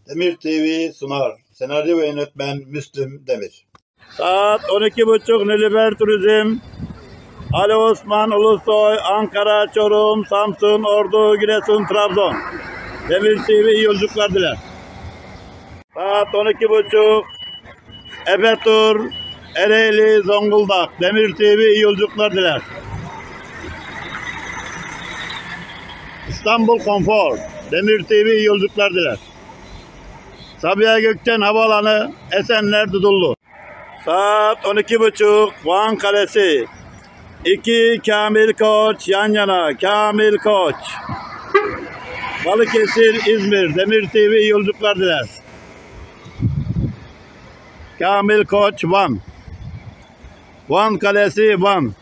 Demir TV sunar. Senaryo ve yönetmen Müslüm Demir. Saat 12.30 Nilüfer Turizm. Ali Osman Ulusoy, Ankara, Çorum, Samsun, Ordu, Giresun, Trabzon. Demir TV iyi yolculuklar diler. Saat 12.30 Efe Tur, Ereğli, Zonguldak. Demir TV iyi yolculuklar diler. İstanbul Konfor. Demir TV iyi yolculuklar diler. Sabiha Gökçen Havaalanı, Esenler Dudullu. Saat 12.30 Van Kalesi. 2 Kamil Koç yan yana. Kamil Koç. Balıkesir, İzmir. Demir TV iyi yolculuklar diler. Kamil Koç Van. Van Kalesi Van.